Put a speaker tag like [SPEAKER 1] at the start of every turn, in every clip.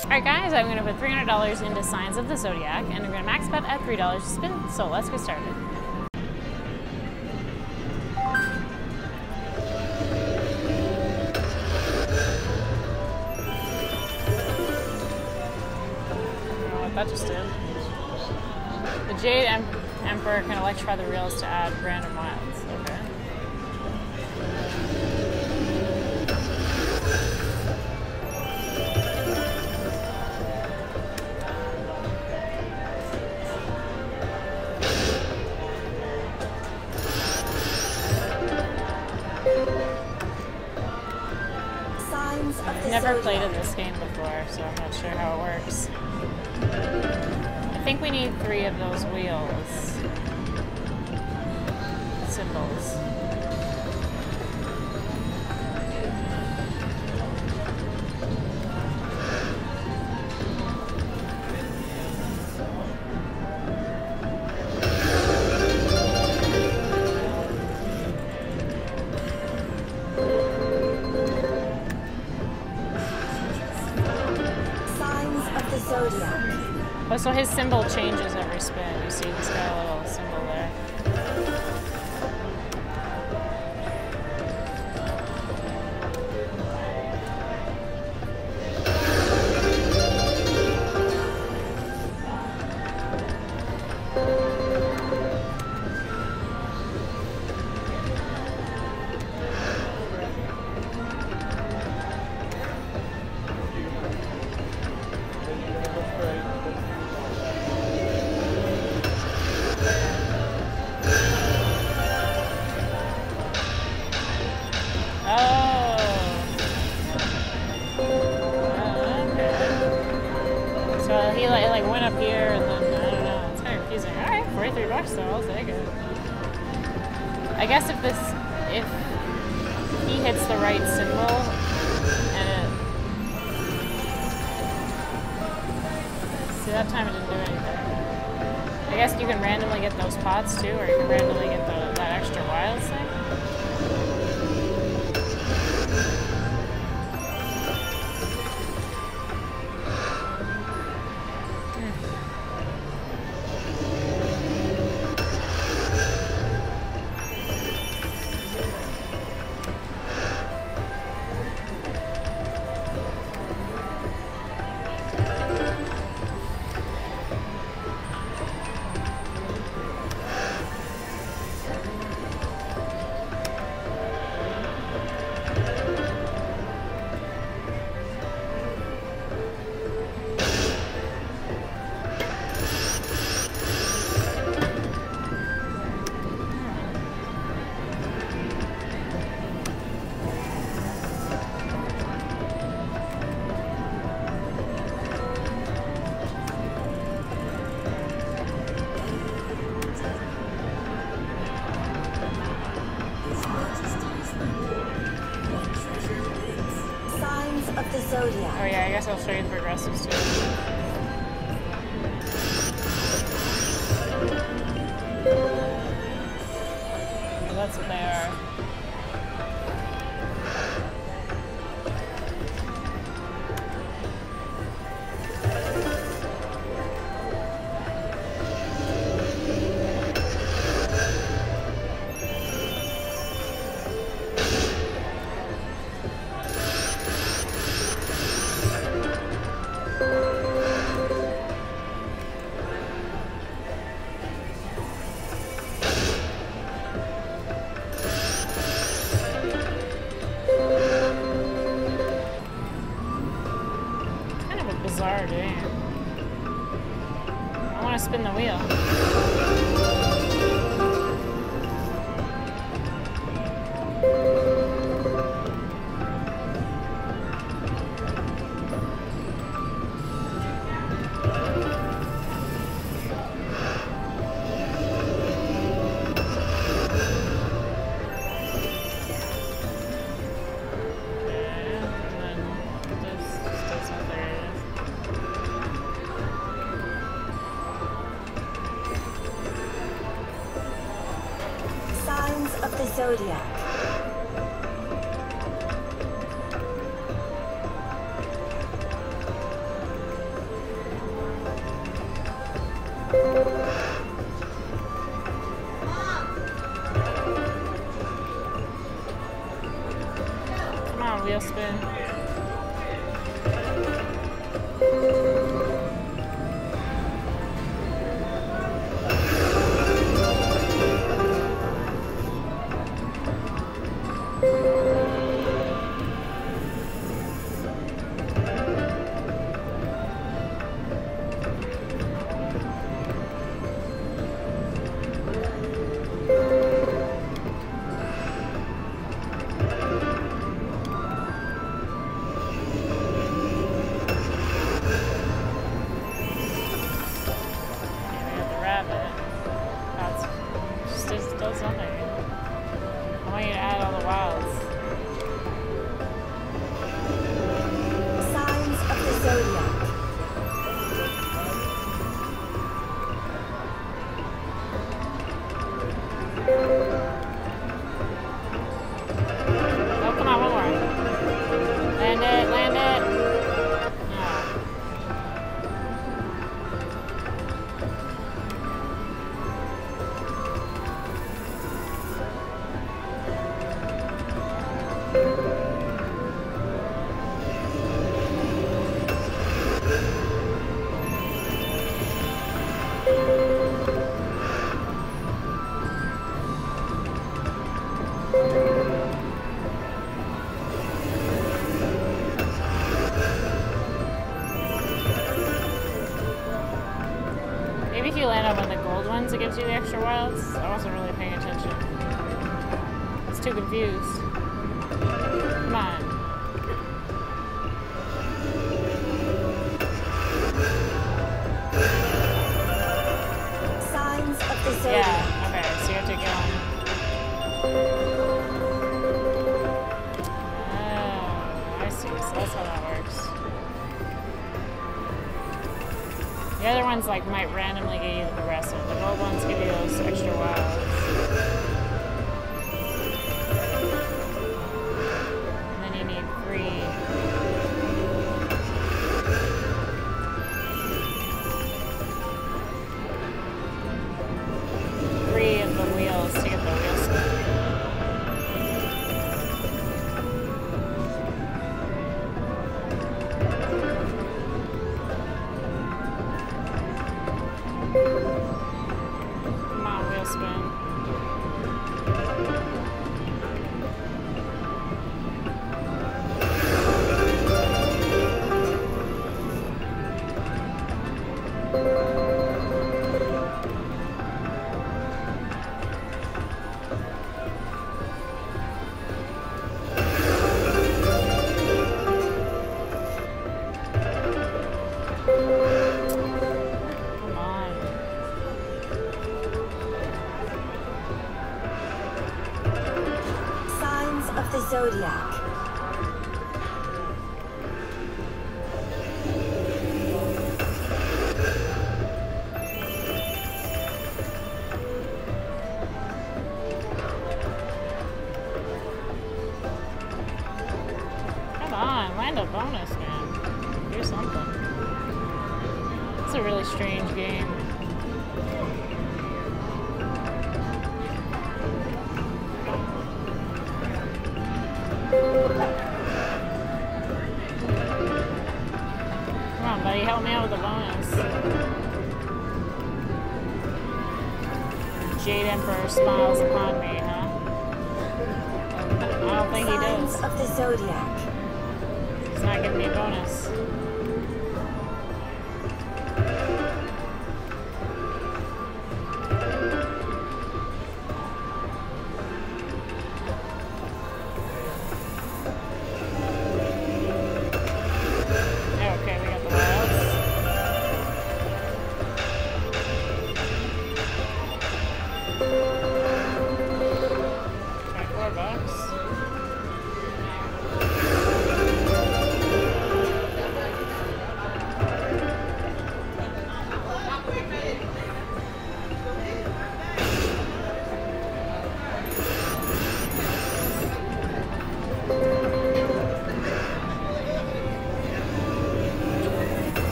[SPEAKER 1] Alright guys, I'm going to put $300 into Signs of the Zodiac, and I'm going to max bet at $3 to spin, so let's get started. That just did. The Jade Emperor can electrify the reels to add random wilds. Okay. I've never played in this game before, so I'm not sure how it works. I think we need 3 of those wheels. Symbols. Oh, so his symbol changes every spin. You see, he's got a little symbol there. So I'll take it. I guess if he hits the right symbol and it, see that time it didn't do anything. I guess you can randomly get those pots too, or you can randomly get that extra wilds thing.
[SPEAKER 2] Zodiac.
[SPEAKER 1] Oh yeah, I guess I'll show you the progressives too. Well, that's what they are. Bizarre game. I want to spin the wheel.
[SPEAKER 2] Of the Zodiac.
[SPEAKER 1] on, wheel spin. It gives you the extra wilds. I wasn't really paying attention. I was too confused. Come on.
[SPEAKER 2] Signs of the Zodiac.
[SPEAKER 1] Yeah, okay, so you have to get on. Oh, I see. So that's how that works. The other ones like might randomly give you the rest of it. The gold ones give you those extra wilds. And then you need 3. Of the wheels to get the wheel spin. Come on, wheel spin.
[SPEAKER 2] The Zodiac.
[SPEAKER 1] Come on, land a bonus, man. Do something. It's a really strange game. Come on, buddy, help me out with the bonus. Jade Emperor smiles upon me, huh? I don't think he does.
[SPEAKER 2] Signs of the Zodiac.
[SPEAKER 1] He's not giving me a bonus.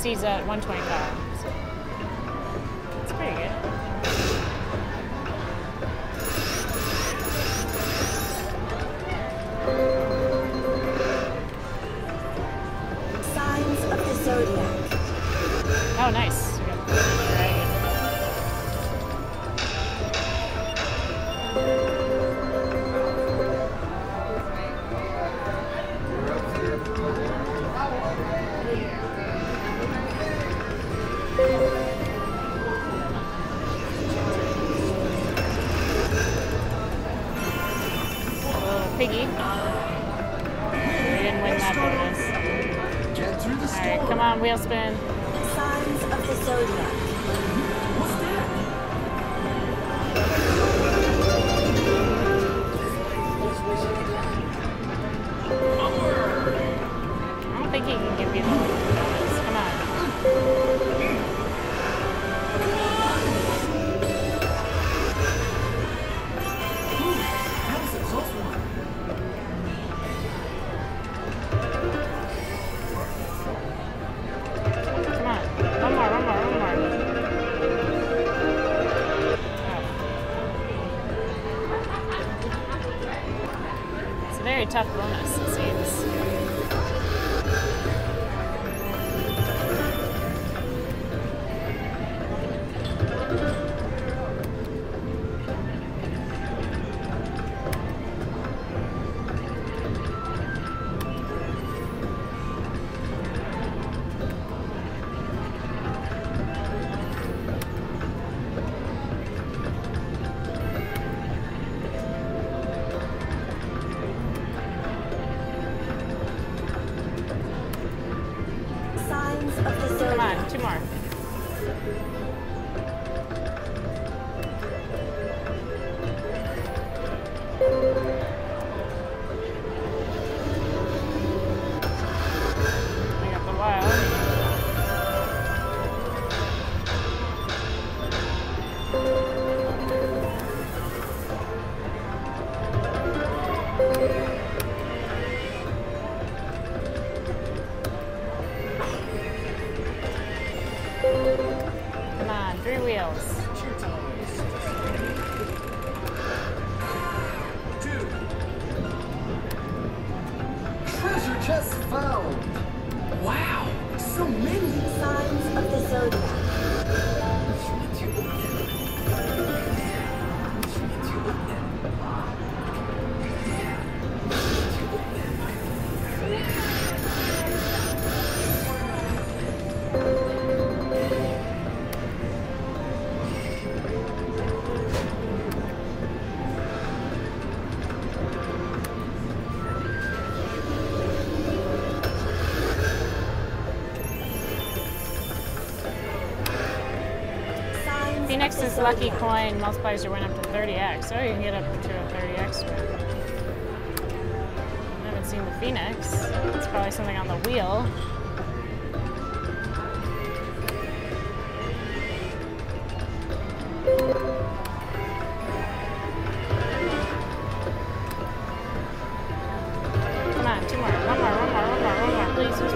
[SPEAKER 1] Seeds at 125. So it's pretty good.
[SPEAKER 2] Signs of the Zodiac.
[SPEAKER 1] Oh, nice. We got the dragon. Piggy. We didn't win that bonus. Alright, come on, wheel spin.
[SPEAKER 2] Signs of the Zodiac.
[SPEAKER 1] I don't think he can give you the bonus. Come on. Very tough bonus, it seems. Come on, 2 more. I got the wild. Come on, 3 wheels.
[SPEAKER 3] 2. Treasure chest found. Wow, so many.
[SPEAKER 2] Signs of the Zodiac.
[SPEAKER 1] Phoenix's lucky coin multiplies your win up to 30x. Oh, you can get up to a 30x win. I haven't seen the Phoenix. It's probably something on the wheel. Come on, 2 more. One more. Please, please.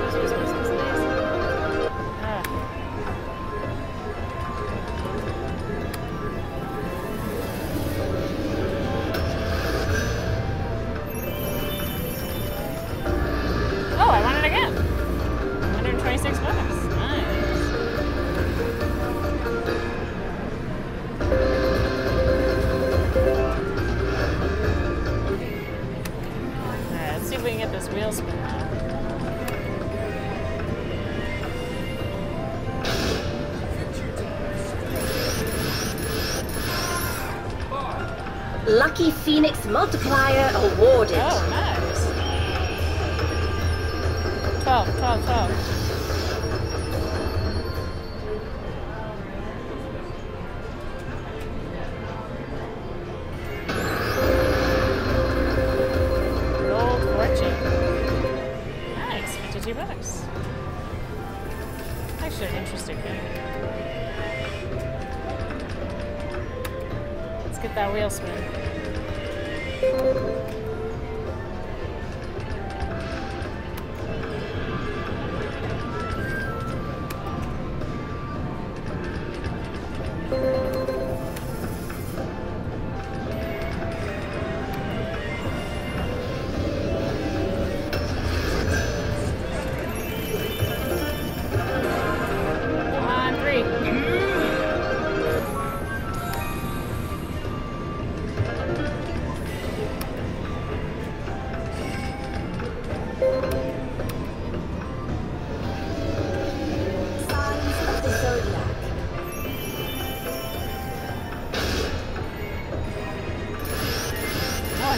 [SPEAKER 1] Oh, I won it again. 126 bucks. Nice. Alright, let's see if we can get this wheel spin now.
[SPEAKER 2] Lucky Phoenix multiplier awarded.
[SPEAKER 1] Oh, nice. 12. Gold fortune. Nice, 52 bucks. Actually, an interesting game. Let's get that wheel spin.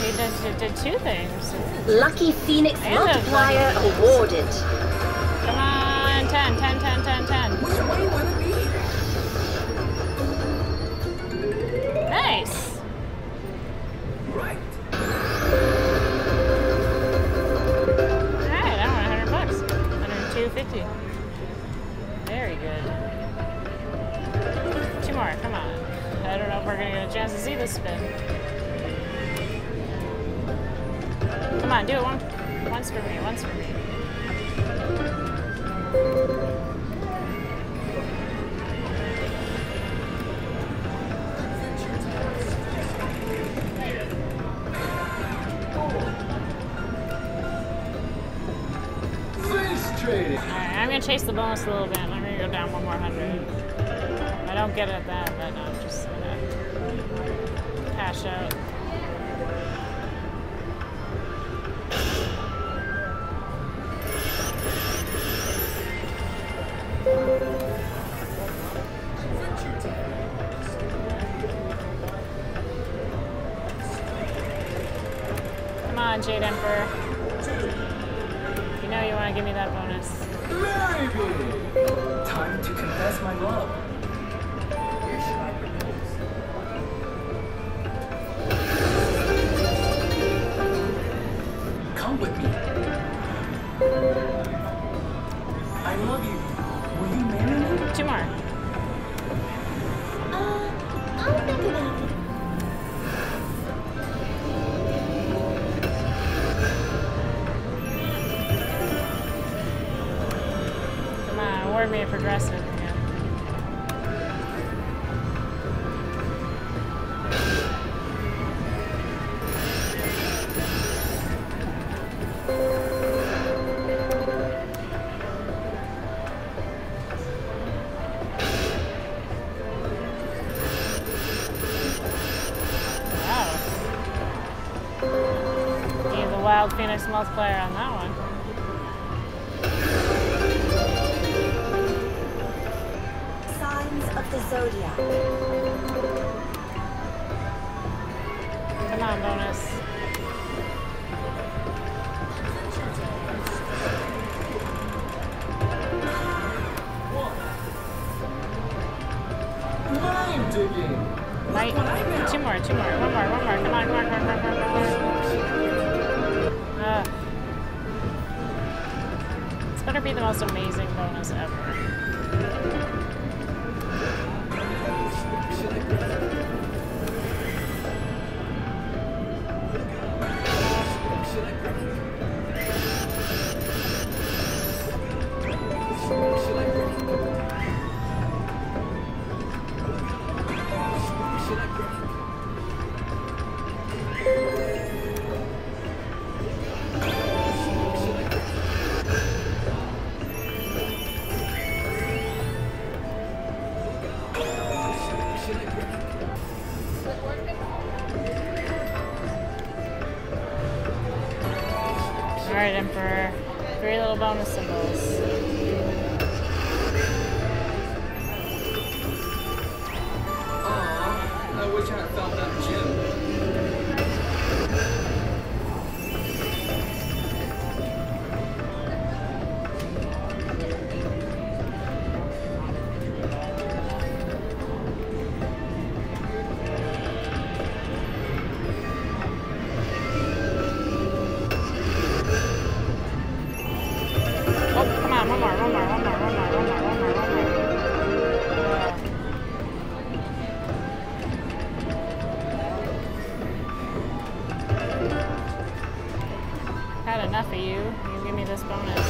[SPEAKER 1] we did two things.
[SPEAKER 2] Lucky Phoenix
[SPEAKER 1] And a
[SPEAKER 2] multiplier
[SPEAKER 1] lucky Phoenix.
[SPEAKER 2] awarded.
[SPEAKER 1] Come on, 10, 10, 10, 10, 10.
[SPEAKER 3] Which way will it be?
[SPEAKER 1] Nice.
[SPEAKER 3] Right.
[SPEAKER 1] Alright, I won $100. 102.50. Very good. Two more, come on. I don't know if we're gonna get a chance to see this spin. Come on, do it once for me, once for me.
[SPEAKER 3] Face trading.
[SPEAKER 1] Alright, I'm gonna chase the bonus a little bit. I'm gonna go down one more 100. If I don't get it at that, then I'm just gonna cash out. Come on, Jade Emperor. You know you want to give me that bonus.
[SPEAKER 3] Maybe. Time to confess my love. Come with me. I love you. Will you marry me?
[SPEAKER 1] Two more.
[SPEAKER 2] I'll think about it.
[SPEAKER 1] Come on, award me a progressive again. Wow. Need the Wild Phoenix multiplier on that one.
[SPEAKER 2] Signs of the Zodiac.
[SPEAKER 1] Come on, bonus.
[SPEAKER 3] Mind digging.
[SPEAKER 1] Right. Two more, two more. One more, one more. Come on, come on, come on, come on, come on. It's better be the most amazing bonus ever. Alright, Emperor. 3 little bonus symbols.
[SPEAKER 3] Aw, I wish I had found that gem.
[SPEAKER 1] Oh, come on, one more, one more, one more, one more, one more, one more, one more. Had enough of you. You give me this bonus.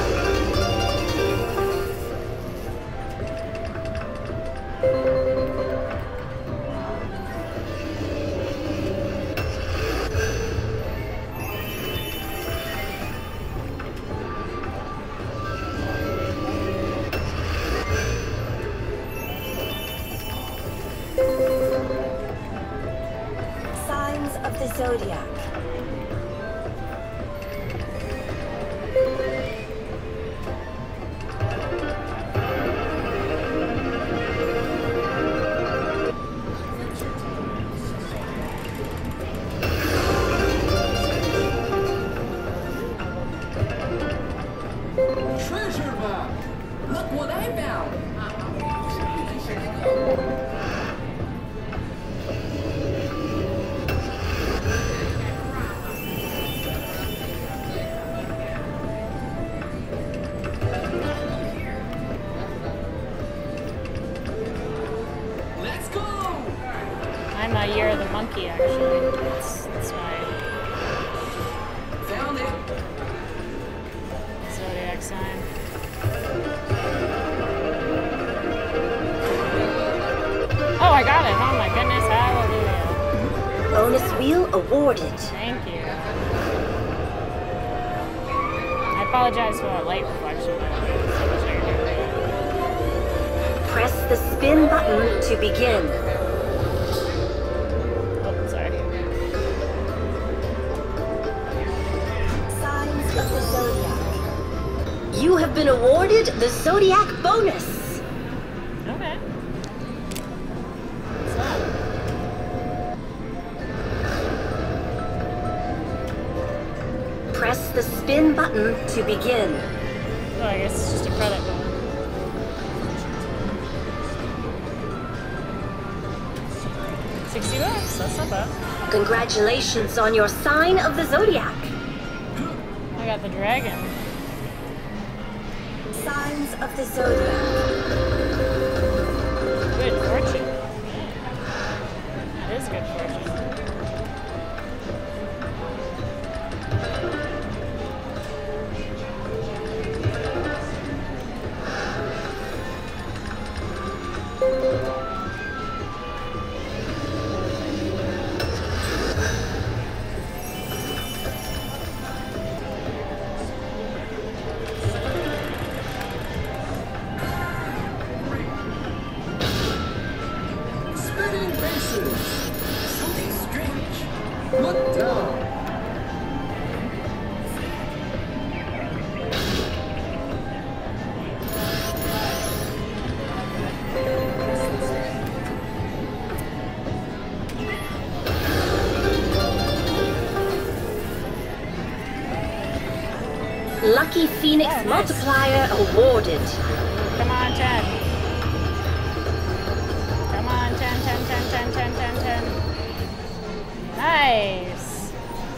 [SPEAKER 2] Signs of the Zodiac.
[SPEAKER 1] prefer the monkey, actually. That's my
[SPEAKER 3] Found it.
[SPEAKER 1] Zodiac sign. Oh, I got it! Oh my goodness, hallelujah.
[SPEAKER 2] Bonus wheel awarded.
[SPEAKER 1] Thank you. I apologize for that light reflection.
[SPEAKER 2] Press the spin button to begin.
[SPEAKER 1] Oh, sorry.
[SPEAKER 2] Signs of the Zodiac. You have been awarded the Zodiac bonus.
[SPEAKER 1] Okay. What's that?
[SPEAKER 2] Press the spin button to begin.
[SPEAKER 1] Oh, I guess it's just a credit one. $60, that's not bad.
[SPEAKER 2] Congratulations on your sign of the Zodiac.
[SPEAKER 1] I got the dragon.
[SPEAKER 2] Signs of the Zodiac.
[SPEAKER 1] Good fortune. That is good fortune.
[SPEAKER 3] Spinning bases. Something strange. Look down.
[SPEAKER 2] Lucky Phoenix
[SPEAKER 1] Oh, nice.
[SPEAKER 2] multiplier awarded.
[SPEAKER 1] Come on, 10. Come on, 10, 10, 10, 10, 10, 10, 10. Nice.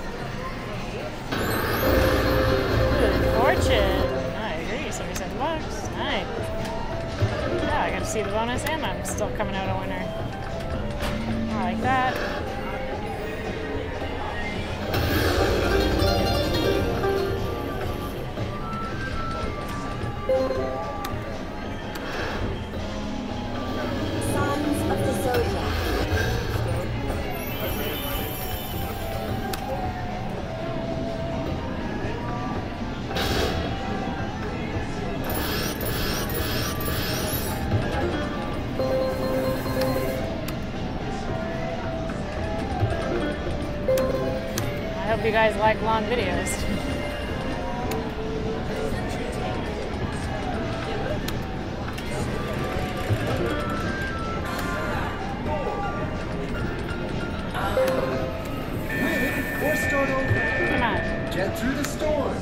[SPEAKER 1] Good fortune. I agree, $77. Nice. Yeah, I got to see the bonus and I'm still coming out a winner. I like that.
[SPEAKER 2] Signs of the Zodiac.
[SPEAKER 1] I hope you guys like long videos.
[SPEAKER 3] Or start over.
[SPEAKER 1] Come on.
[SPEAKER 3] Get through the storm.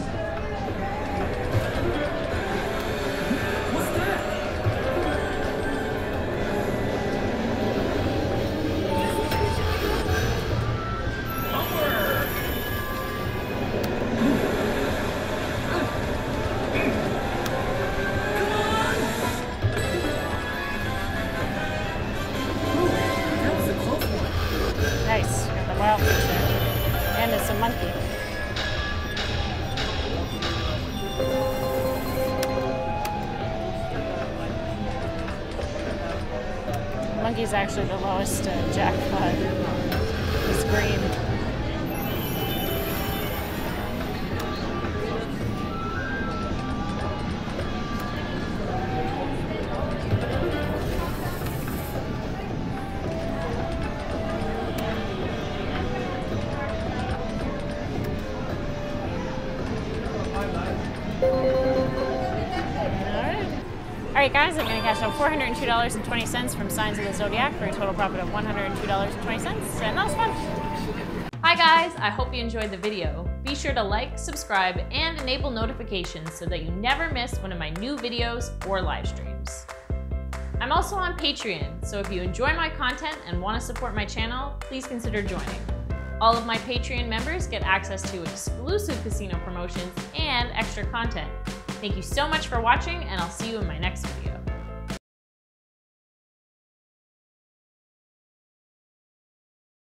[SPEAKER 3] What's that? Upward. Come on. Ooh, that was a close one.
[SPEAKER 1] Nice. Got the wild fish there. And it's a monkey. Monkey's actually the lowest jackpot. It's green. Alright guys, I'm going to cash out $402.20 from Signs of the Zodiac for a total profit of $102.20, and that was fun.
[SPEAKER 4] Hi guys, I hope you enjoyed the video. Be sure to like, subscribe, and enable notifications so that you never miss one of my new videos or live streams. I'm also on Patreon, so if you enjoy my content and want to support my channel, please consider joining. All of my Patreon members get access to exclusive casino promotions and extra content. Thank you so much for watching, and I'll see you in my next video.